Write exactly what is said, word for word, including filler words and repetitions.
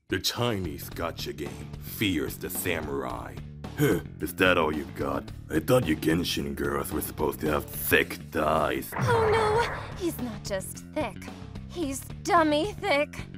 The Chinese gotcha game fears the samurai. Huh, is that all you got? I thought you Genshin girls were supposed to have thick thighs. Oh no, he's not just thick. He's dummy thick.